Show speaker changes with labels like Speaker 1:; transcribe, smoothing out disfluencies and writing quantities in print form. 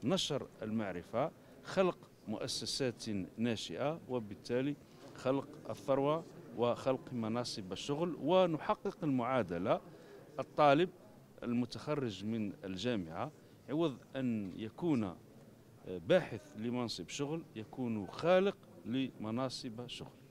Speaker 1: نشر المعرفة، خلق مؤسسات ناشئة، وبالتالي خلق الثروة وخلق مناصب الشغل، ونحقق المعادلة. الطالب المتخرج من الجامعة عوض أن يكون باحث لمنصب شغل يكون خالق لمناصب شغل.